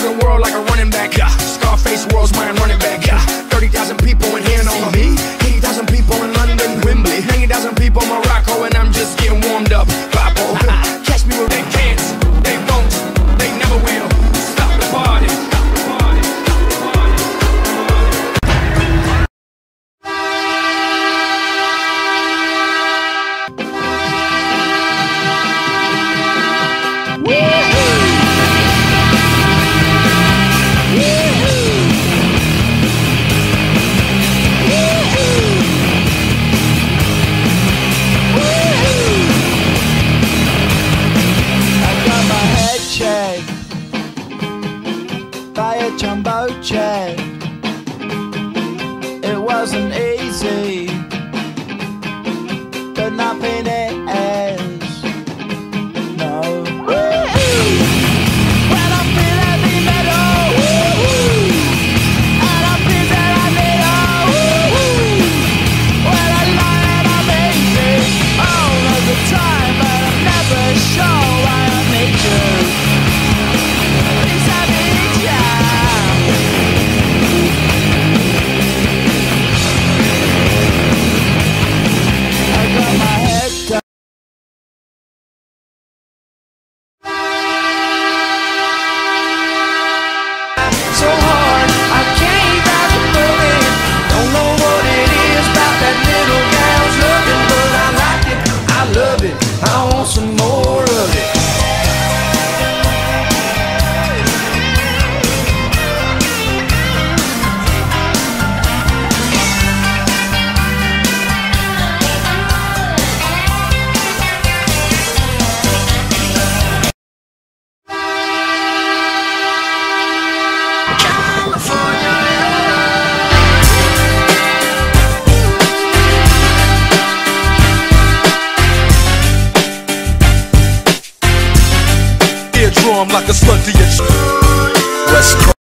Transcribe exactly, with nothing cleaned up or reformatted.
to the world like a running back. Yeah. Scarface, world's mine running back. Yeah. thirty thousand people in here know me. eighty thousand people in London, Wembley. ninety thousand people in Morocco, and I'm just getting warmed up. Papo. Catch me where they can't, they won't, they never will. Stop the party. Stop the party. Stop the party. By a jumbo jet. It wasn't easy, but nothing is. No. When I feel heavy metal, and I feel that I need a when I lie and I'm easy all of the time, but I'm never sure why I need you. So hard, I can't stop moving. Don't know what it is about that little gal's looking, but I like it, I love it, I want some more of it. Drum like a slug to your West Coast.